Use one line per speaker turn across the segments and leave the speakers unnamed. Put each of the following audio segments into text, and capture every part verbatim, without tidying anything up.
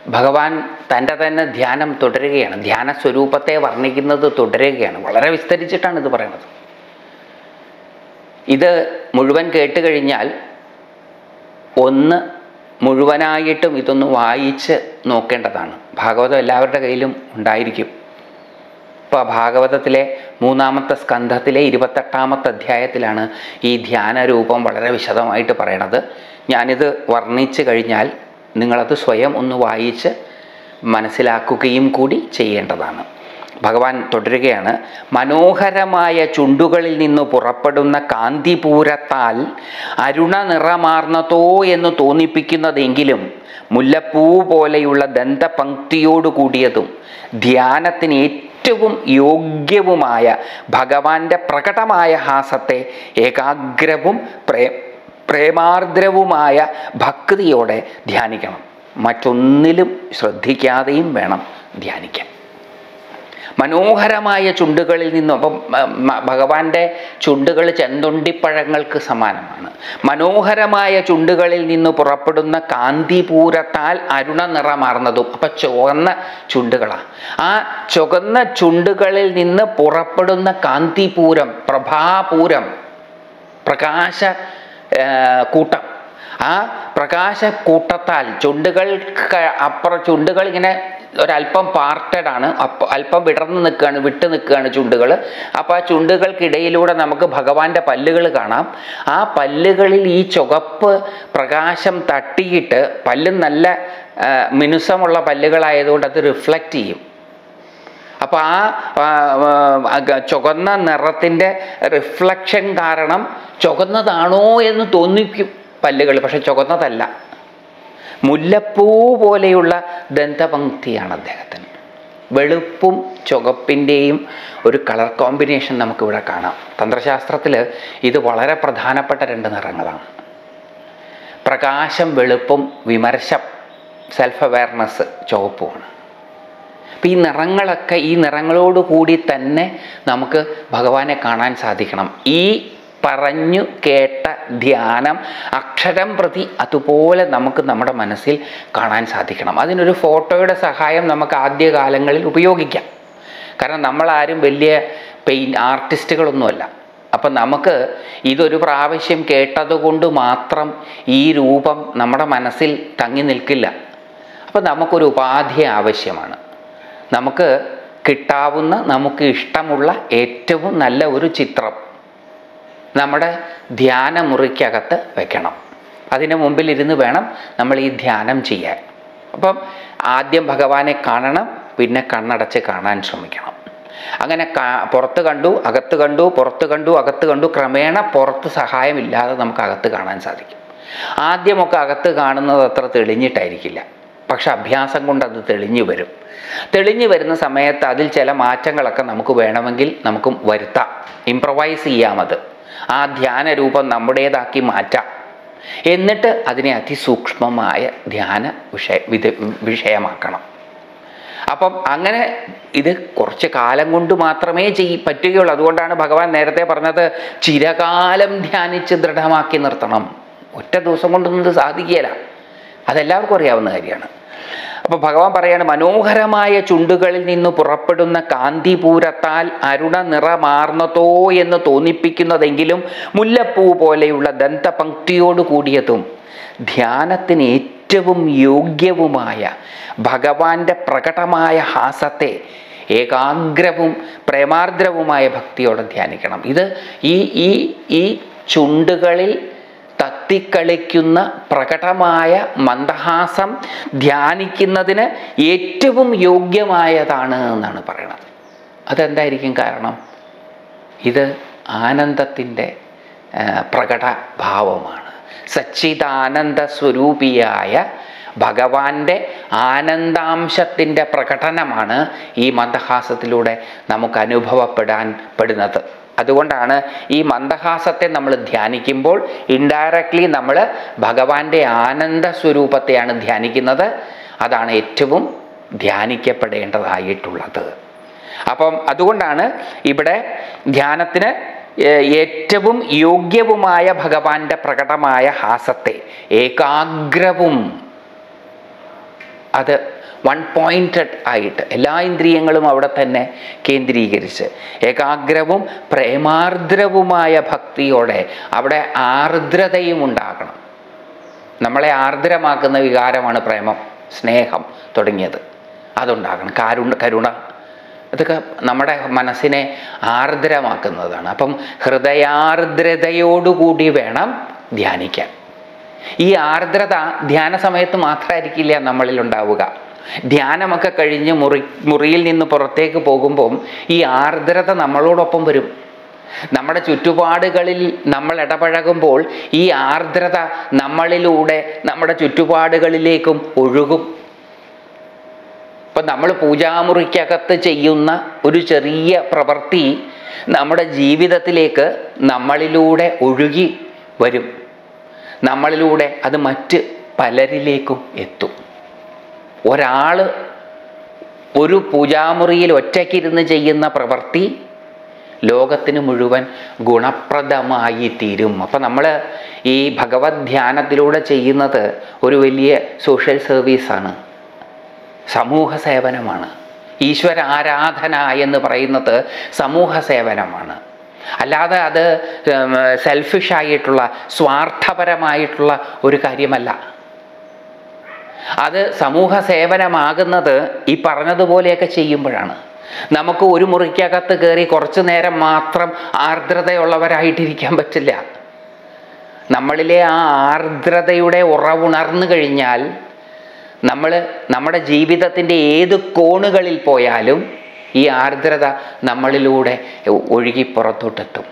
ഭഗവാൻ തൻ്റെ തന്നെ ധ്യാനം തുടരുകയാണ്. ധ്യാന സ്വരൂപത്തെ വർണ്ണിക്കുന്നത് തുടരുകയാണ്. വളരെ വിസ്തരിച്ചിട്ടാണ് ഇത് പറയുന്നത്. ഇത് മുഴുവൻ കേട്ട് കഴിഞ്ഞാൽ ഒന്ന് മുഴുവനായിട്ടും ഇതൊന്ന് വായിച്ച് നോക്കേണ്ടതാണ്. ഭാഗവതം എല്ലാവരുടെ കയ്യിലും ഉണ്ടായിരിക്കും. ഇപ്പോൾ ഭാഗവതത്തിലെ മൂന്നാമത്തെ സ്കന്ധത്തിലെ ഇരുപത്തെട്ടാമത്തെ അധ്യായത്തിലാണ് ഈ ധ്യാനരൂപം വളരെ വിശദമായിട്ട് പറയണത്. ഞാനിത് വർണ്ണിച്ച് കഴിഞ്ഞാൽ നിങ്ങളത് സ്വയം ഒന്ന് വായിച്ച് മനസ്സിലാക്കുകയും കൂടി ചെയ്യേണ്ടതാണ്. ഭഗവാൻ തുടരുകയാണ്. മനോഹരമായ ചുണ്ടുകളിൽ നിന്ന് പുറപ്പെടുന്ന കാന്തിപൂരത്താൽ അരുണ നിറമാർന്നതോ എന്ന് തോന്നിപ്പിക്കുന്നതെങ്കിലും മുല്ലപ്പൂ പോലെയുള്ള ദന്തപംക്തിയോടു കൂടിയതും ധ്യാനത്തിന് ഏറ്റവും യോഗ്യവുമായ ഭഗവാന്റെ പ്രകടമായ ഹാസത്തെ ഏകാഗ്രവും പ്രേ പ്രേമാർദ്രവുമായ ഭക്തിയോടെ ധ്യാനിക്കണം. മറ്റൊന്നിലും ശ്രദ്ധിക്കാതെയും വേണം ധ്യാനിക്കാൻ. മനോഹരമായ ചുണ്ടുകളിൽ നിന്നും, അപ്പം ഭഗവാന്റെ ചുണ്ടുകൾ ചെന്തൊണ്ടിപ്പഴങ്ങൾക്ക് സമാനമാണ്. മനോഹരമായ ചുണ്ടുകളിൽ നിന്ന് പുറപ്പെടുന്ന കാന്തിപൂരത്താൽ അരുണ നിറമാർന്നതും, അപ്പം ചുവന്ന ചുണ്ടുകളാണ്. ആ ചുവന്ന ചുണ്ടുകളിൽ നിന്ന് പുറപ്പെടുന്ന കാന്തിപൂരം, പ്രഭാപൂരം, പ്രകാശ കൂട്ടം, ആ പ്രകാശക്കൂട്ടത്താൽ ചുണ്ടുകൾക്ക് അപ്പുറം ചുണ്ടുകൾ ഇങ്ങനെ ഒരല്പം പാർട്ടഡാണ്, അപ്പ അല്പം വിടർന്ന് നിൽക്കുകയാണ്, വിട്ട് നിൽക്കുകയാണ് ചുണ്ടുകൾ. അപ്പോൾ ആ ചുണ്ടുകൾക്കിടയിലൂടെ നമുക്ക് ഭഗവാന്റെ പല്ലുകൾ കാണാം. ആ പല്ലുകളിൽ ഈ ചുവപ്പ് പ്രകാശം തട്ടിയിട്ട്, പല്ലും നല്ല മിനുസമുള്ള പല്ലുകളായതുകൊണ്ട് അത് റിഫ്ലക്റ്റ് ചെയ്യും. അപ്പോൾ ആ ചുവന്ന നിറത്തിൻ്റെ റിഫ്ലക്ഷൻ കാരണം ചുവന്നതാണോ എന്ന് തോന്നിക്കും പല്ലുകൾ, പക്ഷെ ചുവന്നതല്ല. മുല്ലപ്പൂ പോലെയുള്ള ദന്തപംക്തിയാണ് അദ്ദേഹത്തിന്. വെളുപ്പും ചുവപ്പിൻ്റെയും ഒരു കളർ കോമ്പിനേഷൻ നമുക്കിവിടെ കാണാം. തന്ത്രശാസ്ത്രത്തിൽ ഇത് വളരെ പ്രധാനപ്പെട്ട രണ്ട് നിറങ്ങളാണ്. പ്രകാശം വെളുപ്പും, വിമർശം സെൽഫ് അവെയർനെസ് ചുവപ്പുമാണ്. അപ്പം ഈ നിറങ്ങളൊക്കെ, ഈ നിറങ്ങളോട് കൂടി തന്നെ നമുക്ക് ഭഗവാനെ കാണാൻ സാധിക്കണം. ഈ പറഞ്ഞു കേട്ട ധ്യാനം അക്ഷരം പ്രതി അതുപോലെ നമുക്ക് നമ്മുടെ മനസ്സിൽ കാണാൻ സാധിക്കണം. അതിനൊരു ഫോട്ടോയുടെ സഹായം നമുക്ക് ആദ്യകാലങ്ങളിൽ ഉപയോഗിക്കാം. കാരണം നമ്മളാരും വലിയ പെയിൻ ആർട്ടിസ്റ്റുകളൊന്നുമല്ല. അപ്പം നമുക്ക് ഇതൊരു പ്രാവശ്യം കേട്ടതുകൊണ്ട് മാത്രം ഈ രൂപം നമ്മുടെ മനസ്സിൽ തങ്ങി നിൽക്കില്ല. അപ്പം നമുക്കൊരു ഉപാധി ആവശ്യമാണ്. നമുക്ക് കിട്ടാവുന്ന, നമുക്ക് ഇഷ്ടമുള്ള ഏറ്റവും നല്ല ഒരു ചിത്രം നമ്മുടെ ധ്യാനമുറിക്കകത്ത് വെക്കണം. അതിന് മുമ്പിലിരുന്ന് വേണം നമ്മൾ ഈ ധ്യാനം ചെയ്യാൻ. അപ്പം ആദ്യം ഭഗവാനെ കാണണം, പിന്നെ കണ്ണടച്ച് കാണാൻ ശ്രമിക്കണം. അങ്ങനെ കാ പുറത്ത് കണ്ടു, അകത്ത് കണ്ടു, പുറത്ത് കണ്ടു, അകത്ത് കണ്ടു, ക്രമേണ പുറത്ത് സഹായമില്ലാതെ നമുക്ക് അകത്ത് കാണാൻ സാധിക്കും. ആദ്യമൊക്കെ അകത്ത് കാണുന്നത് അത്ര തെളിഞ്ഞിട്ടായിരിക്കില്ല, പക്ഷെ അഭ്യാസം കൊണ്ട് അത് തെളിഞ്ഞു വരും. തെളിഞ്ഞു വരുന്ന സമയത്ത് അതിൽ ചില മാറ്റങ്ങളൊക്കെ നമുക്ക് വേണമെങ്കിൽ നമുക്ക് വരുത്താം, ഇംപ്രവൈസ് ചെയ്യാം. അത് ആ ധ്യാനരൂപം നമ്മുടേതാക്കി മാറ്റാം. എന്നിട്ട് അതിനെ അതിസൂക്ഷ്മമായ ധ്യാന വിഷയ വിധ വിഷയമാക്കണം. അപ്പം അങ്ങനെ ഇത് കുറച്ച് കാലം കൊണ്ട് മാത്രമേ ചെയ്യ പറ്റുകയുള്ളൂ. അതുകൊണ്ടാണ് ഭഗവാൻ നേരത്തെ പറഞ്ഞത് ചിരകാലം ധ്യാനിച്ച് ദൃഢമാക്കി നിർത്തണം. ഒറ്റ ദിവസം കൊണ്ടൊന്നും ഇത് സാധിക്കുകയില്ല. അതെല്ലാവർക്കും അറിയാവുന്ന കാര്യമാണ്. അപ്പോൾ ഭഗവാൻ പറയാണ്, മനോഹരമായ ചുണ്ടുകളിൽ നിന്ന് പുറപ്പെടുന്ന കാന്തിപൂരത്താൽ അരുണ നിറമാർന്നതോ എന്ന് തോന്നിപ്പിക്കുന്നതെങ്കിലും മുല്ലപ്പൂ പോലെയുള്ള ദന്തപംക്തിയോട് കൂടിയതും ധ്യാനത്തിന് ഏറ്റവും യോഗ്യവുമായ ഭഗവാന്റെ പ്രകടമായ ഹാസത്തെ ഏകാഗ്രവും പ്രേമാർദ്രവുമായ ഭക്തിയോടെ ധ്യാനിക്കണം. ഇത് ഈ ഈ ഈ ചുണ്ടുകളിൽ തത്തിക്കളിക്കുന്ന പ്രകടമായ മന്ദഹാസം ധ്യാനിക്കുന്നതിന് ഏറ്റവും യോഗ്യമായതാണ് എന്നാണ് പറയുന്നത്. അതെന്തായിരിക്കും കാരണം? ഇത് ആനന്ദത്തിൻ്റെ പ്രകട ഭാവമാണ്. സച്ചിദാനന്ദ സ്വരൂപിയായ ഭഗവാന്റെ ആനന്ദാംശത്തിൻ്റെ പ്രകടനമാണ് ഈ മന്ദഹാസത്തിലൂടെ നമുക്ക് അനുഭവപ്പെടാൻ പെടുന്നത്. അതുകൊണ്ടാണ് ഈ മന്ദഹാസത്തെ നമ്മൾ ധ്യാനിക്കുമ്പോൾ ഇൻഡയറക്ട്ലി നമ്മൾ ഭഗവാന്റെ ആനന്ദ സ്വരൂപത്തെയാണ് ധ്യാനിക്കുന്നത്. അതാണ് ഏറ്റവും ധ്യാനിക്കപ്പെടേണ്ടതായിട്ടുള്ളത്. അപ്പം അതുകൊണ്ടാണ് ഇവിടെ ധ്യാനത്തിന് ഏറ്റവും യോഗ്യവുമായ ഭഗവാന്റെ പ്രകടമായ ഹാസത്തെ ഏകാഗ്രവും, അത് വൺ പോയിൻറ്റഡ് ആയിട്ട് എല്ലാ ഇന്ദ്രിയങ്ങളും അവിടെ തന്നെ കേന്ദ്രീകരിച്ച് ഏകാഗ്രവും പ്രേമാർദ്രവുമായ ഭക്തിയോടെ അവിടെ ആർദ്രതയും ഉണ്ടാകണം. നമ്മളെ ആർദ്രമാക്കുന്ന വികാരമാണ് പ്രേമം, സ്നേഹം തുടങ്ങിയത്. അതുണ്ടാകണം. കാരുണ കരുണ ഇതൊക്കെ നമ്മുടെ മനസ്സിനെ ആർദ്രമാക്കുന്നതാണ്. അപ്പം ഹൃദയാർദ്രതയോടുകൂടി വേണം ധ്യാനിക്കാൻ. ഈ ആർദ്രത ധ്യാന സമയത്ത് മാത്രമായിരിക്കില്ല നമ്മളിൽ ഉണ്ടാവുക. ധ്യാനമൊക്കെ കഴിഞ്ഞ് മുറി മുറിയിൽ നിന്ന് പുറത്തേക്ക് പോകുമ്പം ഈ ആർദ്രത നമ്മളോടൊപ്പം വരും. നമ്മുടെ ചുറ്റുപാടുകളിൽ നമ്മൾ ഇടപഴകുമ്പോൾ ഈ ആർദ്രത നമ്മളിലൂടെ നമ്മുടെ ചുറ്റുപാടുകളിലേക്കും ഒഴുകും. ഇപ്പം നമ്മൾ പൂജാമുറിക്കകത്ത് ചെയ്യുന്ന ഒരു ചെറിയ പ്രവൃത്തി നമ്മുടെ ജീവിതത്തിലേക്ക് നമ്മളിലൂടെ ഒഴുകി വരും. നമ്മളിലൂടെ അത് മറ്റ് പലരിലേക്കും എത്തും. ഒരാൾ ഒരു പൂജാമുറിയിൽ ഒറ്റയ്ക്കിരുന്ന് ചെയ്യുന്ന പ്രവൃത്തി ലോകത്തിന് മുഴുവൻ ഗുണപ്രദമായി തീരും. അപ്പം നമ്മൾ ഈ ഭഗവത് ധ്യാനത്തിലൂടെ ചെയ്യുന്നത് ഒരു വലിയ സോഷ്യൽ സർവീസാണ്, സമൂഹ സേവനമാണ്. ഈശ്വര ആരാധന എന്ന് പറയുന്നത് സമൂഹ സേവനമാണ്. അല്ലാതെ അത് സെൽഫിഷായിട്ടുള്ള സ്വാർത്ഥപരമായിട്ടുള്ള ഒരു കാര്യമല്ല. അത് സമൂഹ സേവനമാകുന്നത് ഈ പറഞ്ഞതുപോലെയൊക്കെ ചെയ്യുമ്പോഴാണ്. നമുക്ക് ഒരു മുറിക്കകത്ത് കയറി കുറച്ചു നേരം മാത്രം ആർദ്രതയുള്ളവരായിട്ടിരിക്കാൻ പറ്റില്ല. നമ്മളിലെ ആ ആർദ്രതയുടെ ഉറവുണർന്നു കഴിഞ്ഞാൽ നമ്മൾ നമ്മുടെ ജീവിതത്തിൻ്റെ ഏത് കോണുകളിൽ പോയാലും ഈ ആർദ്രത നമ്മളിലൂടെ ഒഴുകി പുറത്തോട്ടെത്തും.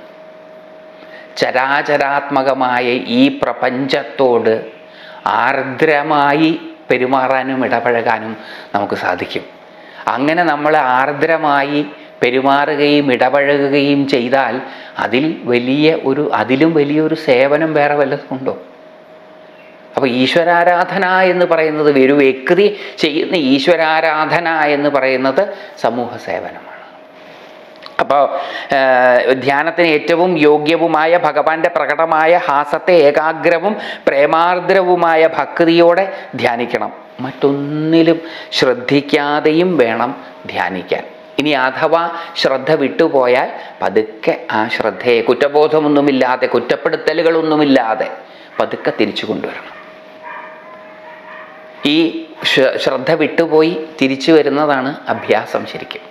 ചരാചരാത്മകമായ ഈ പ്രപഞ്ചത്തോട് ആർദ്രമായി പെരുമാറാനും ഇടപഴകാനും നമുക്ക് സാധിക്കും. അങ്ങനെ നമ്മൾ ആർദ്രമായി പെരുമാറുകയും ഇടപഴകുകയും ചെയ്താൽ അതിൽ വലിയ ഒരു അതിലും വലിയൊരു സേവനം വേറെ വല്ലതുണ്ടോ? അപ്പോൾ ഈശ്വരാരാധന എന്ന് പറയുന്നത് ഒരു വ്യക്തി ചെയ്യുന്ന ഈശ്വരാരാധന എന്ന് പറയുന്നത് സമൂഹ സേവനമാണ്. അപ്പോൾ ധ്യാനത്തിന് ഏറ്റവും യോഗ്യവുമായ ഭഗവാന്റെ പ്രകടമായ ഹാസത്തെ ഏകാഗ്രവും പ്രേമാർദ്രവുമായ ഭക്തിയോടെ ധ്യാനിക്കണം. മറ്റൊന്നിലും ശ്രദ്ധിക്കാതെയും വേണം ധ്യാനിക്കാൻ. ഇനി അഥവാ ശ്രദ്ധ വിട്ടുപോയാൽ പതുക്കെ ആ ശ്രദ്ധയെ കുറ്റബോധമൊന്നുമില്ലാതെ കുറ്റപ്പെടുത്തലുകളൊന്നുമില്ലാതെ പതുക്കെ തിരിച്ചു കൊണ്ടുവരണം. ഈ ശ്രദ്ധ വിട്ടുപോയി തിരിച്ചു വരുന്നതാണ് അഭ്യാസം. ശരിക്കും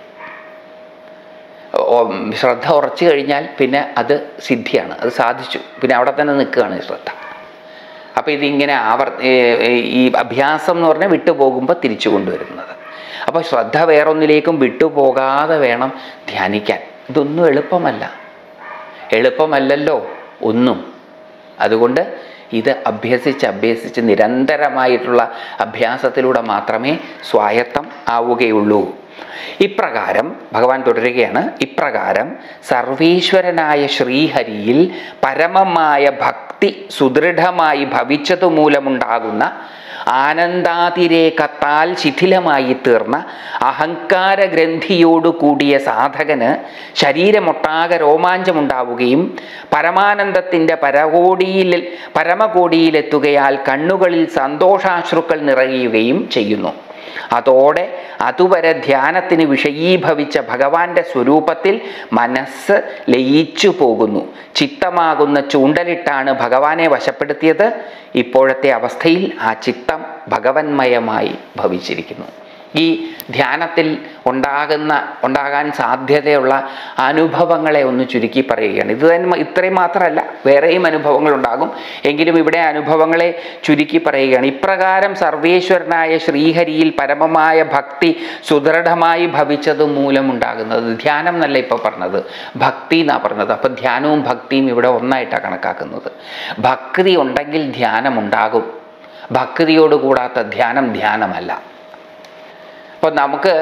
ശ്രദ്ധ ഉറച്ചു കഴിഞ്ഞാൽ പിന്നെ അത് സിദ്ധിയാണ്, അത് സാധിച്ചു, പിന്നെ അവിടെ തന്നെ നിൽക്കുകയാണ് ശ്രദ്ധ. അപ്പോൾ ഇതിങ്ങനെ ആവർ ഈ അഭ്യാസം എന്ന് പറഞ്ഞാൽ വിട്ടുപോകുമ്പോൾ തിരിച്ചു കൊണ്ടുവരുന്നത്. അപ്പോൾ ശ്രദ്ധ വേറൊന്നിലേക്കും വിട്ടുപോകാതെ വേണം ധ്യാനിക്കാൻ. ഇതൊന്നും എളുപ്പമല്ല, എളുപ്പമല്ലല്ലോ ഒന്നും. അതുകൊണ്ട് ഇത് അഭ്യസിച്ച് അഭ്യസിച്ച് നിരന്തരമായിട്ടുള്ള അഭ്യാസത്തിലൂടെ മാത്രമേ സ്വായത്തം ആവുകയുള്ളൂ. ഇപ്രകാരം ഭഗവാൻ തുടരുകയാണ്. ഇപ്രകാരം സർവീശ്വരനായ ശ്രീഹരിയിൽ പരമമായ ഭക്തി സുദൃഢമായി ഭവിച്ചതു മൂലമുണ്ടാകുന്ന ആനന്ദാതിരേകത്താൽ ശിഥിലമായി തീർന്ന അഹങ്കാര ഗ്രന്ഥിയോടു കൂടിയ സാധകന് ശരീരമൊട്ടാകെ രോമാഞ്ചമുണ്ടാവുകയും പരമാനന്ദത്തിൻ്റെ പരകോടിയിൽ പരമകോടിയിലെത്തുകയാൽ കണ്ണുകളിൽ സന്തോഷാശ്രുക്കൾ നിറയുകയും ചെയ്യുന്നു. അതോടെ അതുവരെ ധ്യാനത്തിന് വിഷയീഭവിച്ച ഭഗവാന്റെ സ്വരൂപത്തിൽ മനസ്സ് ലയിച്ചു പോകുന്നു. ചിത്തമാകുന്ന ചൂണ്ടലിട്ടാണ് ഭഗവാനെ വശപ്പെടുത്തിയത്. ഇപ്പോഴത്തെ അവസ്ഥയിൽ ആ ചിത്തം ഭഗവന്മയമായി ഭവിച്ചിരിക്കുന്നു. ഈ ധ്യാനത്തിൽ ഉണ്ടാകുന്ന ഉണ്ടാകാൻ സാധ്യതയുള്ള അനുഭവങ്ങളെ ഒന്ന് ചുരുക്കി പറയുകയാണ്. ഇത് തന്നെ ഇത്രയും മാത്രമല്ല, വേറെയും അനുഭവങ്ങളുണ്ടാകും. എങ്കിലും ഇവിടെ അനുഭവങ്ങളെ ചുരുക്കി പറയുകയാണ്. ഇപ്രകാരം സർവേശ്വരനായ ശ്രീഹരിയിൽ പരമമായ ഭക്തി സുദൃഢമായി ഭവിച്ചത് മൂലമുണ്ടാകുന്നത്. ധ്യാനം എന്നല്ല ഇപ്പോൾ പറഞ്ഞത്, ഭക്തി എന്നാണ് പറഞ്ഞത്. അപ്പം ധ്യാനവും ഭക്തിയും ഇവിടെ ഒന്നായിട്ടാണ് കണക്കാക്കുന്നത്. ഭക്തി ഉണ്ടെങ്കിൽ ധ്യാനമുണ്ടാകും. ഭക്തിയോട് കൂടാത്ത ധ്യാനം ധ്യാനമല്ല. അപ്പം നമുക്ക്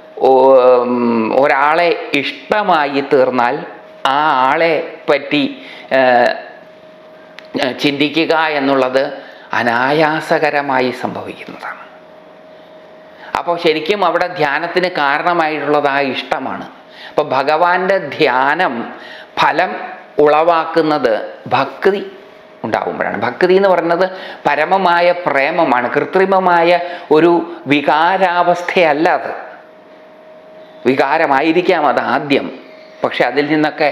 ഒരാളെ ഇഷ്ടമായി തീർന്നാൽ ആ ആളെ പറ്റി ചിന്തിക്കുക എന്നുള്ളത് അനായാസകരമായി സംഭവിക്കുന്നതാണ്. അപ്പോൾ ശരിക്കും അവിടെ ധ്യാനത്തിന് കാരണമായിട്ടുള്ളത് ആ ഇഷ്ടമാണ്. അപ്പോൾ ഭഗവാന്റെ ധ്യാനം ഫലം ഉളവാക്കുന്നത് ഭക്തി ഉണ്ടാകുമ്പോഴാണ്. ഭക്തി എന്ന് പറയുന്നത് പരമമായ പ്രേമമാണ്, കൃത്രിമമായ ഒരു വികാരാവസ്ഥയല്ല. അത് വികാരമായിരിക്കാം അത് ആദ്യം, പക്ഷെ അതിൽ നിന്നൊക്കെ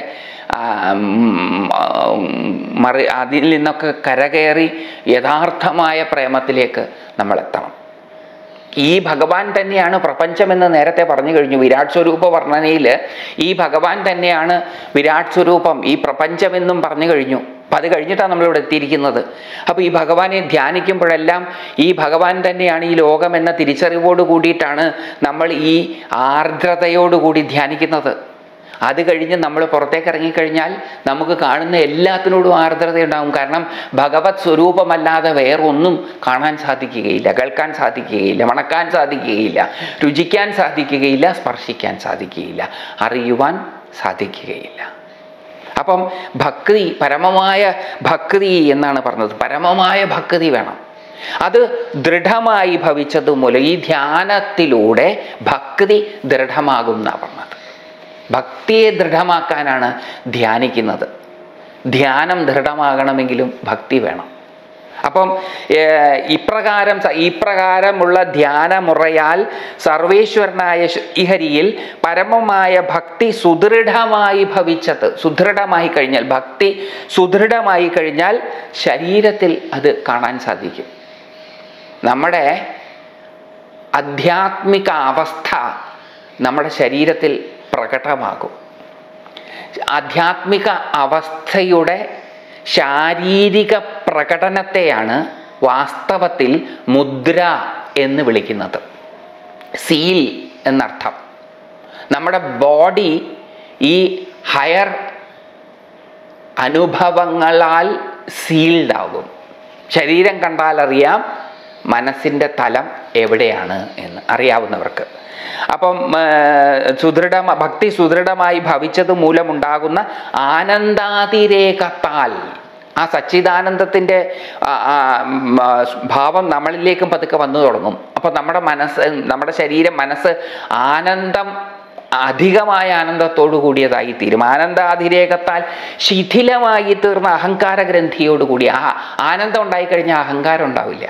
മറി അതിൽ നിന്നൊക്കെ കരകയറി യഥാർത്ഥമായ പ്രേമത്തിലേക്ക് നമ്മൾ എത്തണം. ഈ ഭഗവാൻ തന്നെയാണ് പ്രപഞ്ചമെന്ന് നേരത്തെ പറഞ്ഞു കഴിഞ്ഞു. വിരാട് സ്വരൂപ വർണ്ണനയിൽ ഈ ഭഗവാൻ തന്നെയാണ് വിരാട് സ്വരൂപം, ഈ പ്രപഞ്ചമെന്നും പറഞ്ഞു കഴിഞ്ഞു. അപ്പം അത് കഴിഞ്ഞിട്ടാണ് നമ്മളിവിടെ എത്തിയിരിക്കുന്നത്. അപ്പോൾ ഈ ഭഗവാനെ ധ്യാനിക്കുമ്പോഴെല്ലാം ഈ ഭഗവാൻ തന്നെയാണ് ഈ ലോകം എന്ന തിരിച്ചറിവോട് കൂടിയിട്ടാണ് നമ്മൾ ഈ ആർദ്രതയോടുകൂടി ധ്യാനിക്കുന്നത്. അത് കഴിഞ്ഞ് നമ്മൾ പുറത്തേക്ക് ഇറങ്ങിക്കഴിഞ്ഞാൽ നമുക്ക് കാണുന്ന എല്ലാത്തിനോടും ആർദ്രതയുണ്ടാകും. കാരണം ഭഗവത് സ്വരൂപമല്ലാതെ വേറൊന്നും കാണാൻ സാധിക്കുകയില്ല, കേൾക്കാൻ സാധിക്കുകയില്ല, മണക്കാൻ സാധിക്കുകയില്ല, രുചിക്കാൻ സാധിക്കുകയില്ല, സ്പർശിക്കാൻ സാധിക്കുകയില്ല, അറിയുവാൻ സാധിക്കുകയില്ല. അപ്പം ഭക്തി, പരമമായ ഭക്തി എന്നാണ് പറഞ്ഞത്. പരമമായ ഭക്തി വേണം. അത് ദൃഢമായി ഭവിച്ചത് മൂലം ഈ ധ്യാനത്തിലൂടെ ഭക്തി ദൃഢമാകും എന്നാണ് പറഞ്ഞത്. ഭക്തിയെ ദൃഢമാക്കാനാണ് ധ്യാനിക്കുന്നത്. ധ്യാനം ദൃഢമാകണമെങ്കിലും ഭക്തി വേണം. അപ്പം ഇപ്രകാരം ഇപ്രകാരമുള്ള ധ്യാനമുറയാൽ സർവേശ്വരനായ ശ്രീഹരിയിൽ പരമമായ ഭക്തി സുദൃഢമായി ഭവിച്ചത്. സുദൃഢമായി കഴിഞ്ഞാൽ, ഭക്തി സുദൃഢമായി കഴിഞ്ഞാൽ ശരീരത്തിൽ അത് കാണാൻ സാധിക്കും. നമ്മുടെ ആധ്യാത്മിക അവസ്ഥ നമ്മുടെ ശരീരത്തിൽ പ്രകടമാകും. ആധ്യാത്മിക അവസ്ഥയുടെ ശാരീരിക പ്രകടനത്തെയാണ് വാസ്തവത്തിൽ മുദ്ര എന്ന് വിളിക്കുന്നത്. സീൽ എന്നർത്ഥം. നമ്മുടെ ബോഡി ഈ ഹയർ അനുഭവങ്ങളാൽ സീൽഡാകും. ശരീരം കണ്ടാൽ അറിയാം മനസ്സിൻ്റെ തലം എവിടെയാണ് എന്ന് അറിയാവുന്നവർക്ക്. അപ്പം സുദൃഢ ഭക്തി സുദൃഢമായി ഭവിച്ചത് മൂലമുണ്ടാകുന്ന ആനന്ദാതിരേകത്താൽ ആ സച്ചിദാനന്ദത്തിൻ്റെ ഭാവം നമ്മളിലേക്കും പതുക്കെ വന്നു തുടങ്ങും. അപ്പം നമ്മുടെ മനസ്സ്, നമ്മുടെ ശരീരം, മനസ്സ് ആനന്ദം, അധികമായ ആനന്ദത്തോടു കൂടിയതായി തീരും. ആനന്ദാതിരേകത്താൽ ശിഥിലമായി തീർന്ന അഹങ്കാര ഗ്രന്ഥിയോടുകൂടി. ആ ആനന്ദം ഉണ്ടായിക്കഴിഞ്ഞാൽ അഹങ്കാരം ഉണ്ടാവില്ല.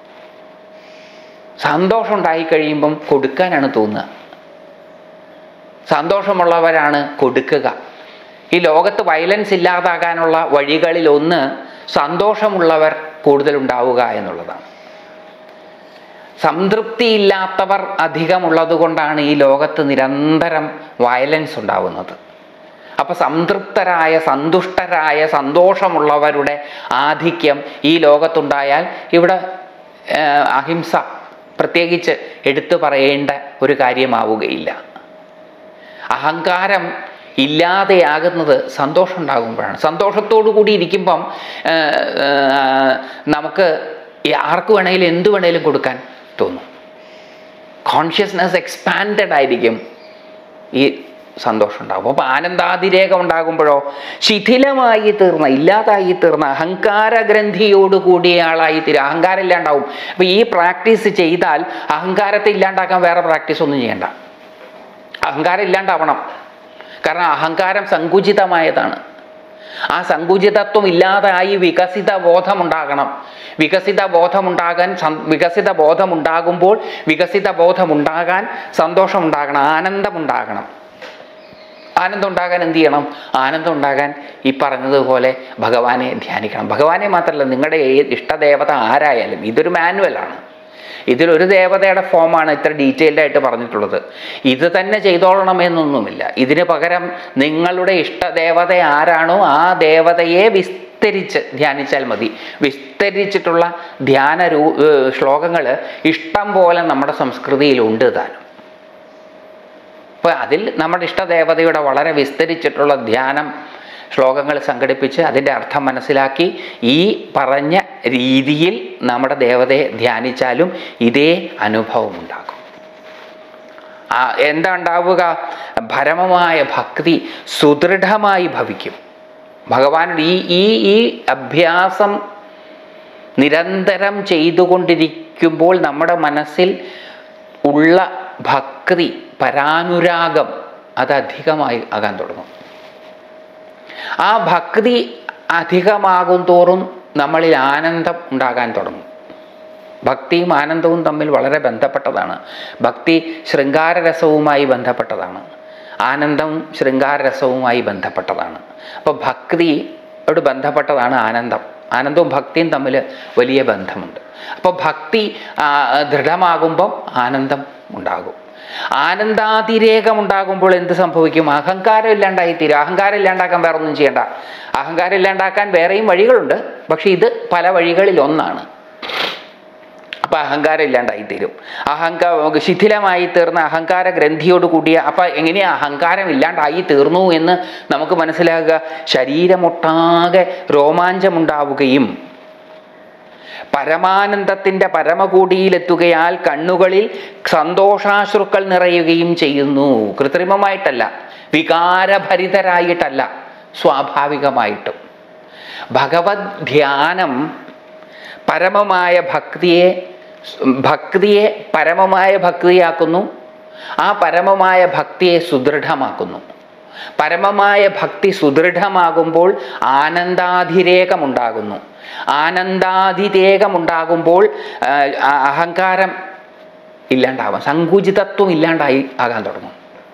സന്തോഷം ഉണ്ടായിക്കഴിയുമ്പം കൊടുക്കാനാണ് തോന്നുക. സന്തോഷമുള്ളവരാണ് കൊടുക്കുക. ഈ ലോകത്ത് വയലൻസ് ഇല്ലാതാകാനുള്ള വഴികളിലൊന്ന് സന്തോഷമുള്ളവർ കൂടുതലുണ്ടാവുക എന്നുള്ളതാണ്. സംതൃപ്തിയില്ലാത്തവർ അധികമുള്ളത് കൊണ്ടാണ് ഈ ലോകത്ത് നിരന്തരം വയലൻസ് ഉണ്ടാവുന്നത്. അപ്പോൾ സംതൃപ്തരായ, സന്തുഷ്ടരായ, സന്തോഷമുള്ളവരുടെ ആധിക്യം ഈ ലോകത്തുണ്ടായാൽ ഇവിടെ അഹിംസ പ്രത്യേകിച്ച് എടുത്തു പറയേണ്ട ഒരു കാര്യമാവുകയില്ല. അഹങ്കാരം ഇല്ലാതെയാകുന്നത് സന്തോഷം ഉണ്ടാകുമ്പോഴാണ്. സന്തോഷത്തോടു കൂടി ഇരിക്കുമ്പം നമുക്ക് ആർക്ക് വേണമെങ്കിലും എന്തു വേണമെങ്കിലും കൊടുക്കാൻ തോന്നും. കോൺഷ്യസ്നെസ് എക്സ്പാൻഡഡ് ആയിരിക്കും, ഈ സന്തോഷം ഉണ്ടാകും. അപ്പോൾ ആനന്ദാതിരേകം ഉണ്ടാകുമ്പോഴോ ശിഥിലമായി തീർന്ന, ഇല്ലാതായി തീർന്ന അഹങ്കാര ഗ്രന്ഥിയോടുകൂടിയ ആളായി തീരും. അഹങ്കാരം ഇല്ലാണ്ടാവും. അപ്പോൾ ഈ പ്രാക്ടീസ് ചെയ്താൽ അഹങ്കാരത്തെ ഇല്ലാണ്ടാക്കാൻ വേറെ പ്രാക്ടീസ് ഒന്നും ചെയ്യണ്ട. അഹങ്കാരം ഇല്ലാണ്ടാവണം. കാരണം അഹങ്കാരം സങ്കുചിതമായതാണ്. ആ സങ്കുചിതത്വം ഇല്ലാതായി വികസിത ബോധമുണ്ടാകണം. വികസിത ബോധമുണ്ടാകാൻ വികസിത ബോധമുണ്ടാകുമ്പോൾ വികസിത ബോധമുണ്ടാകാൻ സന്തോഷമുണ്ടാകണം, ആനന്ദമുണ്ടാകണം. ആനന്ദം ഉണ്ടാകാൻ എന്ത് ചെയ്യണം? ആനന്ദം ഉണ്ടാകാൻ ഈ പറഞ്ഞതുപോലെ ഭഗവാനെ ധ്യാനിക്കണം. ഭഗവാനെ മാത്രമല്ല, നിങ്ങളുടെ ഇഷ്ടദേവത ആരായാലും. ഇതൊരു മാനുവലാണ്. ഇതിലൊരു ദേവതയുടെ ഫോമാണ് ഇത്ര ഡീറ്റെയിൽഡ് ആയിട്ട് പറഞ്ഞിട്ടുള്ളത്. ഇത് തന്നെ ചെയ്തോളണമെന്നൊന്നുമില്ല. ഇതിന് പകരം നിങ്ങളുടെ ഇഷ്ടദേവത ആരാണോ ആ ദേവതയെ വിസ്തരിച്ച് ധ്യാനിച്ചാൽ മതി. വിസ്തരിച്ചിട്ടുള്ള ധ്യാന രൂ ശ്ലോകങ്ങൾ ഇഷ്ടം പോലെ നമ്മുടെ സംസ്കൃതിയിലുണ്ട് താനും. അപ്പോൾ അതിൽ നമ്മുടെ ഇഷ്ടദേവതയുടെ വളരെ വിസ്തരിച്ചിട്ടുള്ള ധ്യാനം ശ്ലോകങ്ങൾ സംഘടിപ്പിച്ച് അതിൻ്റെ അർത്ഥം മനസ്സിലാക്കി ഈ പറഞ്ഞ രീതിയിൽ നമ്മുടെ ദേവതയെ ധ്യാനിച്ചാലും ഇതേ അനുഭവം ഉണ്ടാകും. എന്താ ഉണ്ടാവുക? പരമമായ ഭക്തി സുദൃഢമായി ഭവിക്കും. ഭഗവാനോട് ഈ ഈ ഈ അഭ്യാസം നിരന്തരം ചെയ്തുകൊണ്ടിരിക്കുമ്പോൾ നമ്മുടെ മനസ്സിൽ ഉള്ള ഭക്തി, പരാനുരാഗം അത് അധികമായി ആകാൻ തുടങ്ങും. ആ ഭക്തി അധികമാകും തോറും നമ്മളിൽ ആനന്ദം ഉണ്ടാകാൻ തുടങ്ങും. ഭക്തിയും ആനന്ദവും തമ്മിൽ വളരെ ബന്ധപ്പെട്ടതാണ്. ഭക്തി ശൃംഗാരരസവുമായി ബന്ധപ്പെട്ടതാണ്. ആനന്ദം ശൃംഗാരരസവുമായി ബന്ധപ്പെട്ടതാണ്. അപ്പോൾ ഭക്തിയോട് ബന്ധപ്പെട്ടതാണ് ആനന്ദം. ആനന്ദവും ഭക്തിയും തമ്മിൽ വലിയ ബന്ധമുണ്ട്. അപ്പോൾ ഭക്തി ദൃഢമാകുമ്പം ആനന്ദം ഉണ്ടാകും. ആനന്ദാതിരേകം ഉണ്ടാകുമ്പോൾ എന്ത് സംഭവിക്കും? അഹങ്കാരം ഇല്ലാണ്ടായിത്തീരും. അഹങ്കാരം ഇല്ലാണ്ടാക്കാൻ വേറെ ഒന്നും ചെയ്യണ്ട. അഹങ്കാരം ഇല്ലാണ്ടാക്കാൻ വേറെയും വഴികളുണ്ട്, പക്ഷെ ഇത് പല വഴികളിൽ ഒന്നാണ്. അപ്പം അഹങ്കാരം ഇല്ലാണ്ടായിത്തീരും. അഹങ്കാര ശിഥിലമായി തീർന്ന അഹങ്കാര ഗ്രന്ഥിയോട് കൂടിയ അപ്പം എങ്ങനെയാ അഹങ്കാരം ഇല്ലാണ്ടായി തീർന്നു എന്ന് നമുക്ക് മനസ്സിലാകുക? ശരീരമൊട്ടാകെ രോമാഞ്ചമുണ്ടാവുകയും പരമാനന്ദത്തിൻ്റെ പരമകൂടിയിലെത്തുകയാൽ കണ്ണുകളിൽ സന്തോഷാശ്രുക്കൾ നിറയുകയും ചെയ്യുന്നു. കൃത്രിമമായിട്ടല്ല, വികാരഭരിതരായിട്ടല്ല, സ്വാഭാവികമായിട്ടും. ഭഗവത് ധ്യാനം പരമമായ ഭക്തിയെ ഭക്തിയെ പരമമായ ഭക്തിയാക്കുന്നു. ആ പരമമായ ഭക്തിയെ സുദൃഢമാക്കുന്നു. പരമമായ ഭക്തി സുദൃഢമാകുമ്പോൾ ആനന്ദാതിരേകമുണ്ടാകുന്നു. ആനന്ദാതിരേകമുണ്ടാകുമ്പോൾ അഹങ്കാരം ഇല്ലാണ്ടാവാം, സങ്കുചിതത്വം ഇല്ലാണ്ടായി ആകാൻ തുടങ്ങും.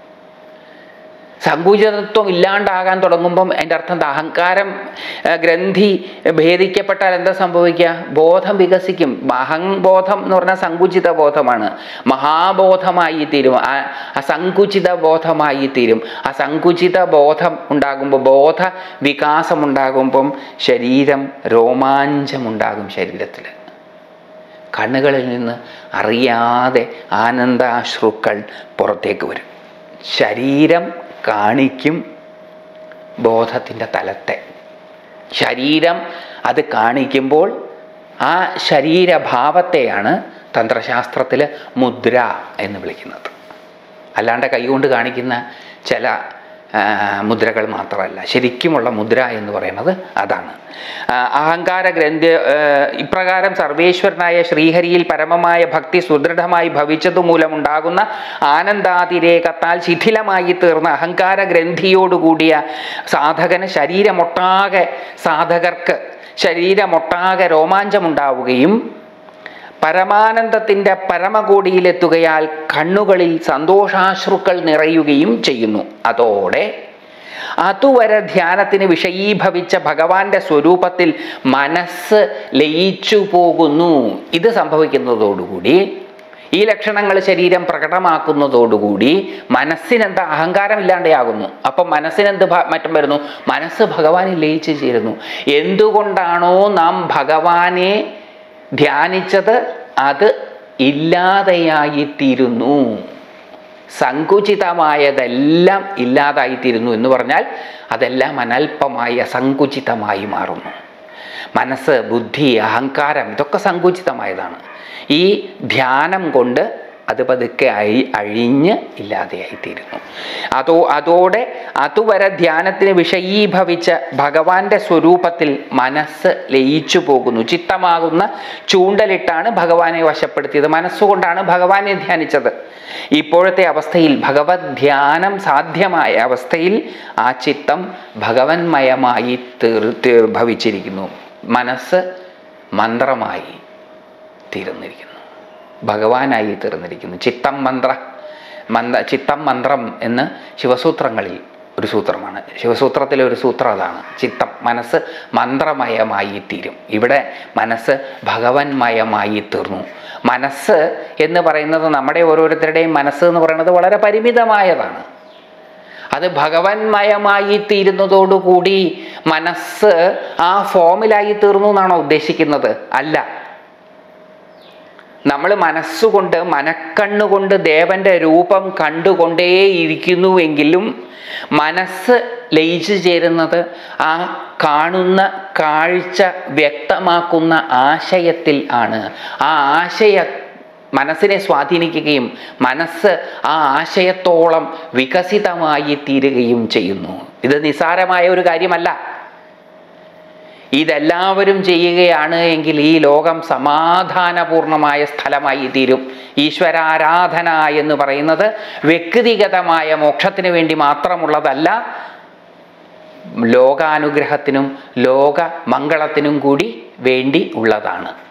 സങ്കുചിതത്വം ഇല്ലാണ്ടാകാൻ തുടങ്ങുമ്പം അതിൻ്റെ അർത്ഥം എന്താ? അഹങ്കാരം ഗ്രന്ഥി ഭേദിക്കപ്പെട്ടാൽ എന്താ സംഭവിക്കുക? ബോധം വികസിക്കും. അഹംബോധം എന്ന് പറഞ്ഞാൽ സങ്കുചിത ബോധമാണ്. മഹാബോധമായി തീരും, അസങ്കുചിത ബോധമായി തീരും. ആ സങ്കുചിത ബോധം ഉണ്ടാകുമ്പോൾ, ബോധ വികാസം ഉണ്ടാകുമ്പം ശരീരം രോമാഞ്ചമുണ്ടാകും. ശരീരത്തിൽ കണ്ണുകളിൽ നിന്ന് അറിയാതെ ആനന്ദാശ്രുക്കൾ പുറത്തേക്ക് വരും. ശരീരം കാണിക്കും ബോധത്തിൻ്റെ തലത്തെ. ശരീരം അത് കാണിക്കുമ്പോൾ ആ ശരീരഭാവത്തെയാണ് തന്ത്രശാസ്ത്രത്തിൽ മുദ്ര എന്ന് വിളിക്കുന്നത്. അല്ലാണ്ട് കൈകൊണ്ട് കാണിക്കുന്ന ചില മുദ്രകൾ മാത്രമല്ല, ശരിക്കുമുള്ള മുദ്ര എന്ന് പറയുന്നത് അതാണ്. അഹങ്കാര ഗ്രന്ഥി ഇപ്രകാരം സർവേശ്വരനായ ശ്രീഹരിയിൽ പരമമായ ഭക്തി സുദൃഢമായി ഭവിച്ചതുമൂലമുണ്ടാകുന്ന ആനന്ദാതിരേകത്താൽ ശിഥിലമായി തീർന്ന അഹങ്കാര ഗ്രന്ഥിയോടുകൂടിയ സാധകന് ശരീരമൊട്ടാകെ സാധകർക്ക് ശരീരമൊട്ടാകെ രോമാഞ്ചമുണ്ടാവുകയും പരമാനന്ദത്തിൻ്റെ പരമകോടിയിലെത്തുകയാൽ കണ്ണുകളിൽ സന്തോഷാശ്രുക്കൾ നിറയുകയും ചെയ്യുന്നു. അതോടെ അതുവരെ ധ്യാനത്തിന് വിഷയീഭവിച്ച ഭഗവാന്റെ സ്വരൂപത്തിൽ മനസ്സ് ലയിച്ചു പോകുന്നു. ഇത് സംഭവിക്കുന്നതോടുകൂടി, ഈ ലക്ഷണങ്ങൾ ശരീരം പ്രകടമാക്കുന്നതോടുകൂടി മനസ്സിനെന്താ? അഹങ്കാരം ഇല്ലാതെയാകുന്നു. അപ്പം മനസ്സിനെന്ത് മാറ്റം വരുന്നു? മനസ്സ് ഭഗവാനിൽ ലയിച്ചു ചേരുന്നു. എന്തുകൊണ്ടാണോ നാം ഭഗവാനെ ധ്യാനിച്ചത് അത് ഇല്ലാതെയായിത്തീരുന്നു. സങ്കുചിതമായതെല്ലാം ഇല്ലാതായിത്തീരുന്നു എന്ന് പറഞ്ഞാൽ അതെല്ലാം അനൽപമായി അസങ്കുചിതമായി മാറുന്നു. മനസ്സ്, ബുദ്ധി, അഹങ്കാരം ഇതൊക്കെ സങ്കുചിതമായതാണ്. ഈ ധ്യാനം കൊണ്ട് അത് പതുക്കെ അഴി അഴിഞ്ഞ് ഇല്ലാതെയായിത്തീരുന്നു. അതോ അതോടെ അതുവരെ ധ്യാനത്തിന് വിഷയീഭവിച്ച ഭഗവാന്റെ സ്വരൂപത്തിൽ മനസ്സ് ലയിച്ചു പോകുന്നു. ചിത്തമാകുന്ന ചൂണ്ടലിട്ടാണ് ഭഗവാനെ വശപ്പെടുത്തിയത്. മനസ്സുകൊണ്ടാണ് ഭഗവാനെ ധ്യാനിച്ചത്. ഇപ്പോഴത്തെ അവസ്ഥയിൽ, ഭഗവത് ധ്യാനം സാധ്യമായ അവസ്ഥയിൽ ആ ചിത്തം ഭഗവന്മയമായി തീർ ഭവിച്ചിരിക്കുന്നു. മനസ്സ് മന്ത്രമായി തീർന്നിരിക്കുന്നു, ഭഗവാനായി തീർന്നിരിക്കുന്നു. ചിത്തം മന്ത്ര മന്ത്ര ചിത്തം മന്ത്രം എന്ന് ശിവസൂത്രങ്ങളിൽ ഒരു സൂത്രമാണ്. ശിവസൂത്രത്തിലെ ഒരു സൂത്രം അതാണ്. ചിത്തം, മനസ്സ് മന്ത്രമയമായി തീരും. ഇവിടെ മനസ്സ് ഭഗവന്മയമായി തീർന്നു. മനസ്സ് എന്ന് പറയുന്നത്, നമ്മുടെ ഓരോരുത്തരുടെയും മനസ്സ് എന്ന് പറയുന്നത് വളരെ പരിമിതമായതാണ്. അത് ഭഗവന്മയമായി തീരുന്നതോടുകൂടി മനസ്സ് ആ ഫോമിലായി തീർന്നു എന്നാണോ ഉദ്ദേശിക്കുന്നത്? അല്ല. നമ്മൾ മനസ്സുകൊണ്ട്, മനക്കണ്ണുകൊണ്ട് ദേവന്റെ രൂപം കണ്ടുകൊണ്ടേയിരിക്കുന്നുവെങ്കിലും മനസ്സ് ലയിച്ചു ചേരുന്നത് ആ കാണുന്ന കാഴ്ച വ്യക്തമാക്കുന്ന ആശയത്തിൽ ആണ്. ആ ആശയ മനസ്സിനെ സ്വാധീനിക്കുകയും മനസ്സ് ആ ആശയത്തോളം വികസിതമായി തീരുകയും ചെയ്യുന്നു. ഇത് നിസ്സാരമായ ഒരു കാര്യമല്ല. ഇതെല്ലാവരും ചെയ്യുകയാണ് എങ്കിൽ ഈ ലോകം സമാധാനപൂർണമായ സ്ഥലമായി തീരും. ഈശ്വരാരാധന എന്ന് പറയുന്നത് വ്യക്തിഗതമായ മോക്ഷത്തിന് വേണ്ടി മാത്രമുള്ളതല്ല, ലോകാനുഗ്രഹത്തിനും ലോക മംഗളത്തിനും കൂടി വേണ്ടി ഉള്ളതാണ്.